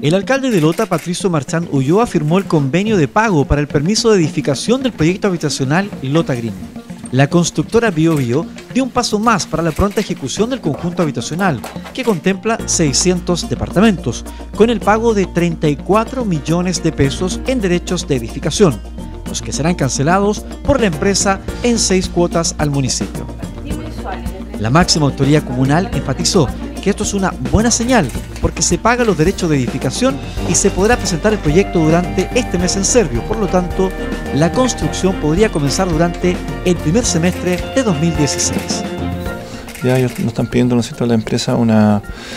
El alcalde de Lota, Patricio Marchán Ulloa, firmó el convenio de pago para el permiso de edificación del proyecto habitacional Lota Green. La constructora BioBio dio un paso más para la pronta ejecución del conjunto habitacional, que contempla 600 departamentos, con el pago de 34 millones de pesos en derechos de edificación, los que serán cancelados por la empresa en 6 cuotas al municipio. La máxima autoridad comunal enfatizó que esto es una buena señal porque se pagan los derechos de edificación y se podrá presentar el proyecto durante este mes en Servio. Por lo tanto, la construcción podría comenzar durante el primer semestre de 2016. Ya ellos nos están pidiendo, ¿no es cierto?, a la empresa una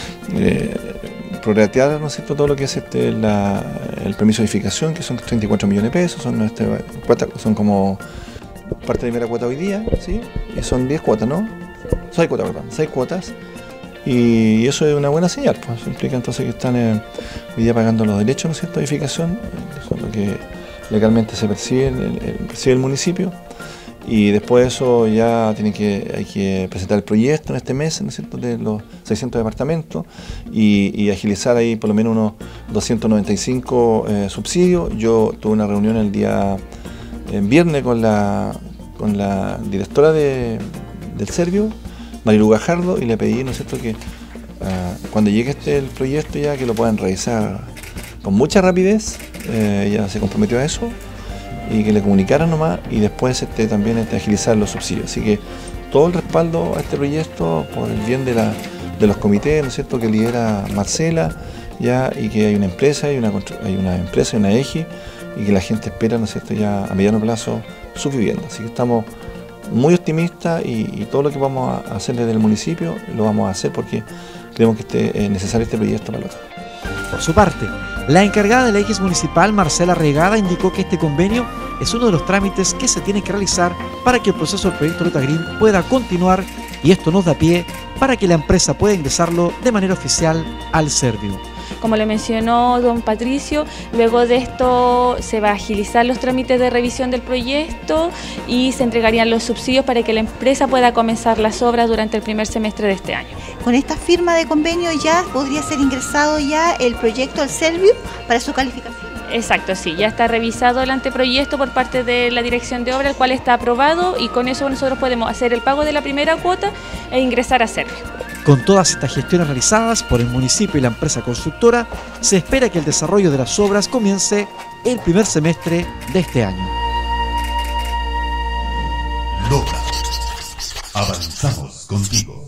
prorratear, ¿no es cierto?, todo lo que es el permiso de edificación, que son 34 millones de pesos, son como parte de primera cuota hoy día, ¿sí? Y son 10 cuotas, ¿no? 6 cuotas, perdón, 6 cuotas. Y eso es una buena señal, pues eso implica entonces que están hoy día pagando los derechos, ¿no es cierto?, de edificación, eso es lo que legalmente se percibe el municipio, y después de eso ya hay que presentar el proyecto en este mes, ¿no es cierto?, de los 600 departamentos y agilizar ahí por lo menos unos 295 subsidios. Yo tuve una reunión el viernes con la directora del Servio, Marilu Gajardo, y le pedí, ¿no es cierto?, que cuando llegue el proyecto ya que lo puedan revisar con mucha rapidez. Ella se comprometió a eso y que le comunicaran nomás, y después también agilizar los subsidios. Así que todo el respaldo a este proyecto por el bien de los comités, ¿no es cierto?, que lidera Marcela, ya, y que hay una empresa y una EGI, y que la gente espera, ¿no es cierto?, ya a mediano plazo su vivienda. Así que estamos muy optimistas y todo lo que vamos a hacer desde el municipio lo vamos a hacer porque creemos que es necesario este proyecto para Lota. Por su parte, la encargada de la EGIS municipal, Marcela Regada, indicó que este convenio es uno de los trámites que se tiene que realizar para que el proceso del proyecto Lota Green pueda continuar, y esto nos da pie para que la empresa pueda ingresarlo de manera oficial al Servio. Como le mencionó don Patricio, luego de esto se va a agilizar los trámites de revisión del proyecto y se entregarían los subsidios para que la empresa pueda comenzar las obras durante el primer semestre de este año. Con esta firma de convenio ya podría ser ingresado ya el proyecto al Servio para su calificación. Exacto, sí, ya está revisado el anteproyecto por parte de la dirección de obra, el cual está aprobado, y con eso nosotros podemos hacer el pago de la primera cuota e ingresar a Servio. Con todas estas gestiones realizadas por el municipio y la empresa constructora, se espera que el desarrollo de las obras comience el primer semestre de este año. Lota. Avanzamos contigo.